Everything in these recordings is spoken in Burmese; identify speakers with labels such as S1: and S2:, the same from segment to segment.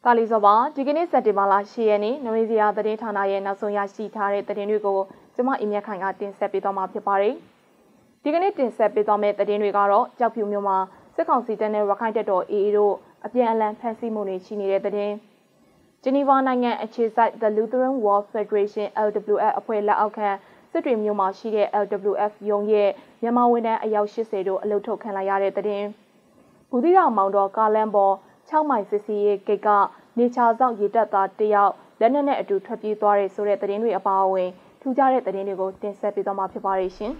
S1: ကာလီစောပါဒီကနေ့စက်တင်ဘာလ10ရက်နေ့နဝေစီယာသတင်းဌာနရဲ့နောက်ဆုံးရရှိထားတဲ့သတင်းတွေကိုကျွန်မအင်မြတ်ခိုင်ကတင်ဆက်ပေးသွားမှာဖြစ်ပါတယ်။ဒီကနေ့တင်ဆက်ပေးသွားမယ့်သတင်းတွေကတော့ကြောက်ဖြူမြို့မှာစစ်ကောင်စီတပ်နဲ့ရခိုင်တပ်တော် AA တို့အပြန်အလှန်ဖမ်းဆီးမှုတွေရှိနေတဲ့သတင်း။ဂျနီဗာနိုင်ငံအခြေစိုက် The Lutheran World Federation LWF အဖွဲ့လက်အောက်ခံစစ်တွေမြို့မှာရှိတဲ့ LWF ရုံးရဲ့မြန်မာဝန်ထမ်းအယောက်80တို့အလုပ်ထုတ်ခံလိုက်ရတဲ့သတင်း။ဘူးသီးတောင်မောင်တော်ကားလမ်းပေါ်6မိုင်စစ်စီရေးဂိတ်ကနေချာဆောင်ရေတပ်သားတယောက်လက်နက်နဲ့အတူထွက်ပြေးသွားတဲ့ဆိုတဲ့သတင်းတွေအပါအဝင်ထူးခြားတဲ့သတင်းတွေကိုတင်ဆက်ပေးသွားမှာဖြစ်ပါတယ်ရှင်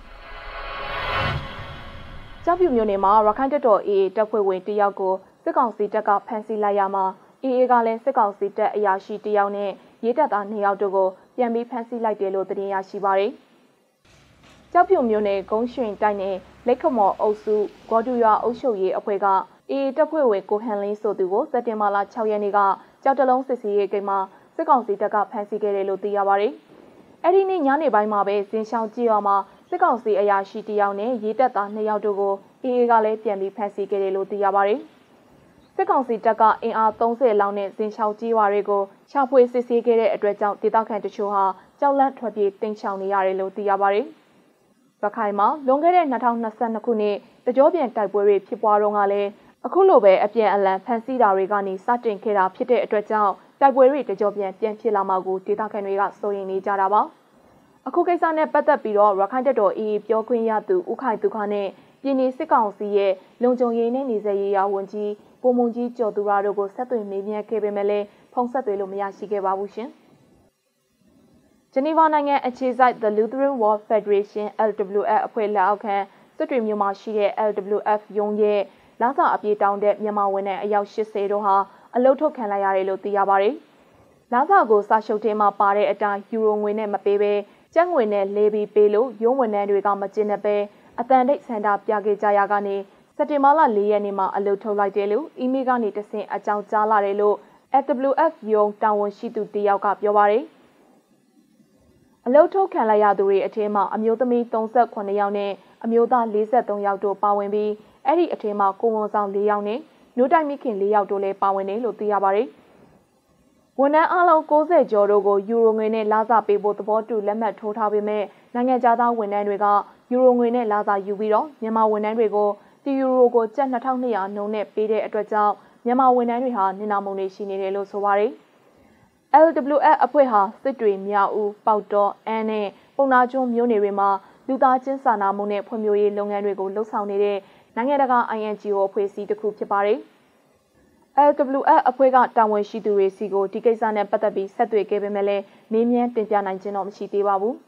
S1: ။ကြောက်ဖြူမြို့နယ်မှာရခိုင်တပ်တော် AA တပ်ဖွဲ့ဝင်တယောက်ကိုစစ်ကောင်စီတပ်ကဖမ်းဆီးလိုက်ရမှာ AA ကလည်းစစ်ကောင်စီတပ်အရာရှိတယောက်နဲ့ရေတပ်သား2ယောက်တို့ကိုပြန်ပြီးဖမ်းဆီးလိုက်တယ်လို့သတင်းရရှိပါတယ်။ကြောက်ဖြူမြို့နယ်ဂုံးရွှင်တိုက်နယ်လက်ခမော်အုပ်စုဂေါ်တူရွာအုပ်ချုပ်ရေးအဖွဲ့ကAA တပ်ဖွဲ့ဝင်ကိုဟန်လင်းဆိုသူကိုစက်တင်ဘာလ6ရက်နေ့ကကြောက်တလုံးစစ်စီရေးဂိတ်မှာစစ်ကောင်စီတပ်ကဖမ်းဆီးခဲ့တယ်လို့သိရပါတယ်။အဲ့ဒီနေ့ညနေပိုင်းမှာပဲဇင်ရှောင်းကြီးရွာမှာစစ်ကောင်စီအရာရှိတယောက်နဲ့ရေတပ်သား2ယောက်တို့ကို AA ကလည်းပြန်ပြီးဖမ်းဆီးခဲ့တယ်လို့သိရပါတယ်။စစ်ကောင်စီတပ်ကအင်အား30လောက်နဲ့ဇင်ရှောင်းကြီးရွာတွေကိုရှာဖွေစစ်ဆေးခဲ့တဲ့အတွက်ကြောင့်ဒေသခံတချို့ဟာကြောက်လန့်ထွက်ပြေးတိမ်းရှောင်နေရတယ်လို့သိရပါတယ်။ရခိုင်မှာလွန်ခဲ့တဲ့2022ခုနှစ်တကြောပြန်တိုက်ပွဲတွေဖြစ်ပွားတော့ကလည်းအခုလိုပဲအပြန်အလှန်ဖမ်းဆီးတာတွေကနေစတင်ခဲ့တာဖြစ်တဲ့အတွက်ကြောင့်တိုက်ပွဲတွေတကြောပြန်ဖြစ်လာမှာကိုဒေသခံတွေကစိုးရိမ်နေကြတာပါအခုကိစ္စနဲ့ပတ်သက်ပြီးတော့ရခိုင်တပ်တော် AA ပြောခွင့်ရသူဦးခိုင်သူခနဲ့ပြည်내စစ်ကောင်စီရဲ့လုံခြုံရေးနဲ့နေဆက်ရေးရာဝန်ကြီးပုံမုံကြီးကျော်သူရတို့ကိုဆက်သွယ်မေးမြန်းခဲ့ပေမဲ့လည်းဖုန်းဆက်သွယ်လို့မရရှိခဲ့ပါဘူးရှင်ဂျနီဗာနိုင်ငံအခြေစိုက် The Lutheran World Federation LWF အဖွဲ့လက်အောက်ခံစစ်တွေမြို့မှာရှိတဲ့ LWF ရုံးရဲ့လာစာအပြေတောင်းတဲ့မြန်မာဝန်ထမ်းအယောက်80တို့ဟာအလုပ်ထုတ်ခံလိုက်ရတယ်လို့သိရပါတယ်။လာစာကိုစာရှုပ်ထဲမှာပါတဲ့အတိုင်းယူရိုငွေနဲ့မပေးဘဲကျပ်ငွေနဲ့လဲပြီးပေးလို့ရုံးဝန်ထမ်းတွေကမကျင်တဲ့ပဲအတန်တိတ်ဆန္ဒပြခဲ့ကြရကနေစက်တင်ဘာလ4ရက်နေ့မှာအလုပ်ထုတ်လိုက်တယ်လို့အီးမေးလ်ကနေတဆင့်အကြောင်းကြားလာတယ်လို့ LWF ရုံးတာဝန်ရှိသူတယောက်ကပြောပါတယ်။အလုပ်ထုတ်ခံလိုက်ရသူတွေအထက်မှာအမျိုးသမီး38ယောက်နဲ့အမျိုးသား43ယောက်တို့ပါဝင်ပြီးအဲ့ဒီအထက်မှာကိုဝန်ဆောင်4ယောက်နဲ့မြို့တိုင်းမိခင်4ယောက်တို့လည်းပါဝင်တယ်လို့သိရပါတယ်။ဝန်ထမ်းအလုံး90ကျော်တို့ကိုယူရိုငွေနဲ့လာစာပေးဖို့သဘောတူလက်မှတ်ထိုးထားပေမဲ့နိုင်ငံခြားသားဝန်ထမ်းတွေကယူရိုငွေနဲ့လာစာယူပြီးတော့မြန်မာဝန်ထမ်းတွေကိုတီယူရိုကိုကျပ်2200နှုန်းနဲ့ပေးတဲ့အတွက်ကြောင့်မြန်မာဝန်ထမ်းတွေဟာနေနာမုံတွေရှိနေတယ်လို့ဆိုပါတယ်။ LWF အဖွဲ့ဟာစစ်တွေမြောက်ဦးပေါတော်အန်းနဲ့ပုံနာကျွန်းမြို့နယ်တွေမှာလူသားချင်းစာနာမှုနဲ့ဖွံ့ဖြိုးရေးလုပ်ငန်းတွေကိုလှုပ်ဆောင်နေတဲ့နိုင်ငံတကာ INGO အဖွဲ့အစည်းတစ်ခုဖြစ်ပါတယ်။ LWF အဖွဲ့ကတာဝန်ရှိသူတွေစီကိုဒီကိစ္စနဲ့ပတ်သက်ပြီးဆက်သွယ်ခဲ့ပေမဲ့လည်းမေးမြန်းတင်ပြနိုင်ခြင်းတော့မရှိသေးပါဘူး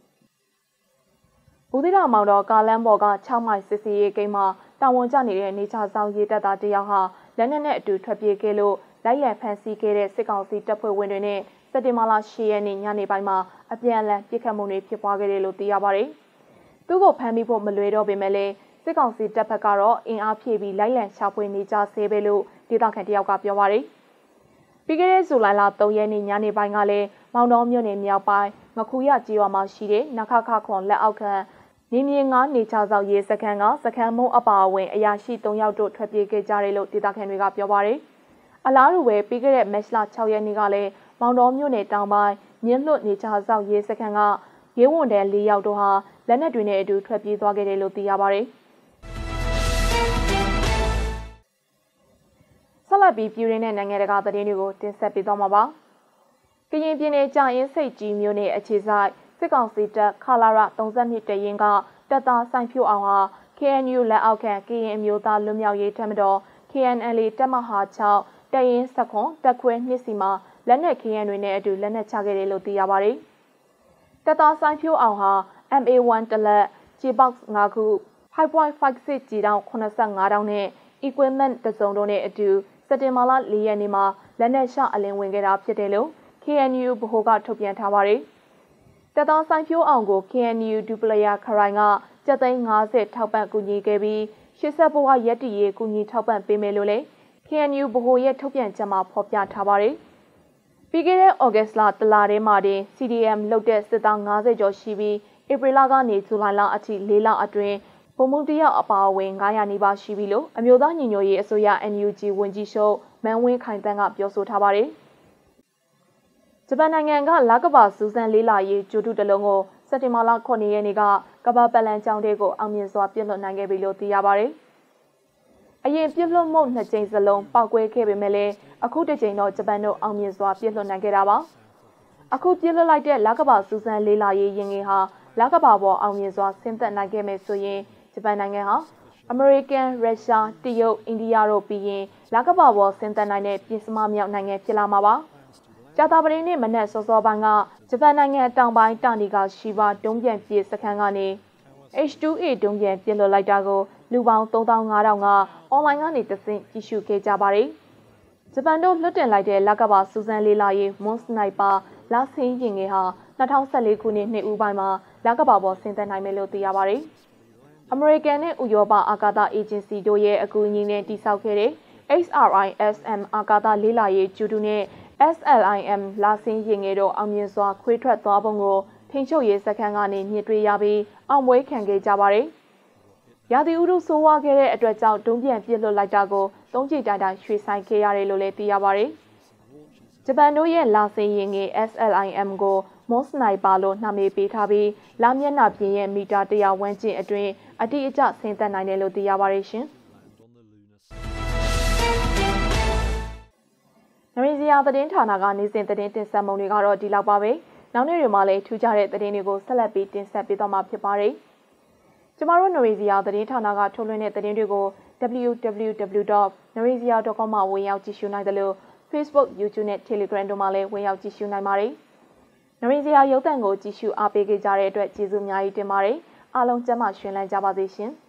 S1: ။ဘူးသီးတောင်မောင်တော်ကားလမ်းပေါ်က6မိုင်စစ်စီရေးဂိတ်မှာတာဝန်ကျနေတဲ့နေချာဆောင်ရေတပ်သားတယောက်ဟာလက်နက်နဲ့အတူထွက်ပြေးခဲ့လို့လိုက်လံဖမ်းဆီးခဲ့တဲ့စစ်ကောင်စီတပ်ဖွဲ့ဝင်တွေနဲ့စက်တင်ဘာလ10ရက်နေ့ညနေပိုင်းမှာအပြန်အလှန်ပစ်ခတ်မှုတွေဖြစ်ပွားခဲ့တယ်လို့သိရပါတယ်။သူ့ကိုဖမ်းမိဖို့မလွယ်တော့ပေမဲ့လည်းစစ်ကောင်စီတပ်ဖက်ကတော့အင်အားဖြည့်ပြီးလိုက်လံရှာဖွေနေကြဆဲပဲလို့ဒေသခံတယောက်ကပြောပါတယ်။ပြီးခဲ့တဲ့ဇူလိုင်လ3ရက်နေ့ညနေပိုင်းကလည်းမောင်တော်မြို့နယ်မြောက်ပိုင်းငခုရကျေးရွာမှာရှိတဲ့နခခခွန်လက်အောက်ခံနေမြေ9နေချဆောင်ရေးစခန်းကစခန်းမုံအပါအဝင်အရာရှိ3ယောက်တို့ထွက်ပြေးခဲ့ကြတယ်လို့ဒေသခံတွေကပြောပါတယ်။အလားတူပဲပြီးခဲ့တဲ့မတ်လ6ရက်နေ့ကလည်းမောင်တော်မြို့နယ်တောင်ပိုင်းမြင်းလွတ်နေချဆောင်ရေးစခန်းကရဲဝန်ထမ်း4ယောက်တို့ဟာလက်နက်တွေနဲ့အတူထွက်ပြေးသွားခဲ့တယ်လို့သိရပါတယ်။ဆက်လက်ပြီးပြည်ရင်းတဲ့နိုင်ငံတကာသတင်းတွေကိုတင်ဆက်ပေးသွားမှာပါ။ကရင်ပြည်နယ်ကြာရင်စိတ်ကြီးမြို့နယ်အခြေစိုက်စစ်ကောင်စီတပ်ခလာရ32တရင်ကတပ်သားဆိုင်ဖြိုးအောင်ဟာ KNU လက်အောက်ခံကရင်အမျိုးသားလွတ်မြောက်ရေးတပ်မတော် KNL တပ်မဟာ6တရင်စခွန်တပ်ခွဲနှစ်စီမှာလက်နက်ခဲယမ်းတွေနဲ့အတူလက်နက်ချခဲ့တယ်လို့သိရပါတယ်။တပ်သားဆိုင်ဖြိုးအောင်ဟာ MA1 တလက် G-box 5ခု 5.56 G တောင်85တောင်နဲ့ equipment တစုံတို့နဲ့အတူစက်တင်ဘာလ4ရက်နေ့မှာလက်နက်ရှအလင်းဝင်ခဲ့တာဖြစ်တယ်လို့ KNU ဗဟိုကထုတ်ပြန်ထားပါတယ်။တပ်သားဆိုင်ဖြိုးအောင်ကို KNU ဒူပလယာခရိုင်ကကျပ်သိန်း50ထောက်ပံ့ကူညီခဲ့ပြီးရှေ့ဆက်ဘဝရက်တီရေးကူညီထောက်ပံ့ပေးမယ်လို့လည်း KNU ဗဟိုရဲ့ထုတ်ပြန်ချက်မှာဖော်ပြထားပါတယ်။ပြီးခဲ့တဲ့ဩဂတ်လတလထဲမှာတင် CDM လုပ်တဲ့စစ်သား50ကျော်ရှိပြီးဧပြီလကနေဇူလိုင်လအထိ4လအတွင်းဗိုလ်မှူးတယောက်အပါအဝင်900နီးပါးရှိပြီလို့အမျိုးသားညီညွတ်ရေးအစိုးရ NUG ဝန်ကြီးချုပ်မမန်ဝင်းခိုင်တန်းကပြောဆိုထားပါတယ်။ဂျပန်နိုင်ငံကလကဘာစူးစမ်းလေးလာရေးကျိုးတုတလုံးကိုစက်တင်ဘာလ9ရက်နေ့ကကဘာပလန်ကျောင်းတွေကိုအောင်မြင်စွာပြည့်လွှတ်နိုင်ခဲ့ပြီလို့သိရပါတယ်။အရင်ပြည့်လွှတ်မှု2ကြိမ်စလုံးပောက်ကွဲခဲ့ပေမဲ့လည်းအခုတစ်ကြိမ်တော့ဂျပန်တို့အောင်မြင်စွာပြည့်လွှတ်နိုင်ခဲ့တာပါ။အခုပြည့်လွှတ်လိုက်တဲ့လကဘာစူးစမ်းလေးလာရေးရင်ငယ်ဟာလကဘာပေါ်အောင်မြင်စွာဆင်းသက်နိုင်ခဲ့မယ်ဆိုရင်ဂျပန်နိုင်ငံဟာအမေရိကန်၊ရုရှား၊တရုတ်၊အိန္ဒိယတို့ပြီးရင်လကဘာပေါ်ဆင်းသက်နိုင်တဲ့ပြည်စမမြောက်နိုင်ငံဖြစ်လာမှာပါ။ကြာသပတေးနေ့မနက်စောစောပိုင်းကဂျပန်နိုင်ငံတောင်ပိုင်းတာနီကရှိဘာဒုံးပြန်ပြေးစခန်းကနေ H2A ဒုံးပြန်ပြစ်လွှတ်လိုက်တာကိုလူပေါင်း3500ကအွန်လိုင်းကနေတဆင့်ကြည့်ရှုခဲ့ကြပါတယ်။ဂျပန်တို့လွှတ်တင်လိုက်တဲ့လကဘာစူးစမ်းလေးလာရေးမွန်စနိုက်ပါလာဆင်းရင်ငယ်ဟာ2014ခုနှစ်နှစ်ဦးပိုင်းမှာလကဘာပေါ်ဆင်းသက်နိုင်မယ်လို့သိရပါတယ်။အမေရိကန်နဲ့ဥရောပအာကာသအေဂျင်စီတို့ရဲ့အကူအညီနဲ့တည်ဆောက်ခဲ့တဲ့ HRISM အာကာသလေးလာရေးကျူတူနဲ့ SLIM လာဆင်းရင်ငယ်တို့အောင်မြင်စွာခွေးထွက်သွားပုံကိုထိန်ချုပ်ရေးစခန်းကနေမြင်တွေ့ရပြီးအောင်ပွဲခံခဲ့ကြပါတယ်။ရာသီဥတုဆိုးဝါးခဲ့တဲ့အတွက်ကြောင့်ဒုံးပြန်ပြစ်လွှတ်လိုက်တာကိုသုံးကြိမ်တိုင်တိုင်ရွှေ့ဆိုင်းခဲ့ရတယ်လို့လည်းသိရပါတယ်။ဂျပန်တို့ရဲ့လာဆင်းရင်ငယ် SLIM ကိုမွန်စနိုက်ပါလို့နာမည်ပေးထားပြီးလာမျက်နှာပြင်ရဲ့မီတာ100ဝန်းကျင်အတွင်းအတိအကျဆင်းသက်နိုင်တယ်လို့သိရပါတယ်ရှင်။နရင်းစရာသတင်းဌာနကနေ့စဉ်သတင်းတင်ဆက်မှုတွေကတော့ဒီလောက်ပါပဲ။နောက်နေ့တွေမှာလည်းထူးခြားတဲ့သတင်းတွေကိုဆက်လက်ပြီးတင်ဆက်ပေးသွားမှာဖြစ်ပါတယ်။ကျမတို့နရင်းစရာသတင်းဌာနကထုတ်လွှင့်တဲ့သတင်းတွေကို www.narinjara.com မှာဝင်ရောက်ကြည့်ရှုနိုင်တယ်လို့ Facebook, YouTube နဲ့ Telegram တို့မှာလည်းဝင်ရောက်ကြည့်ရှုနိုင်ပါတယ်။နရင်းစရာရုပ်သံကိုကြည့်ရှုအားပေးကြတဲ့အတွက်ကျေးဇူးအများကြီးတင်ပါတယ်။အားလုံးကျန်းမာရှင်လန်းကြပါစေရှင်။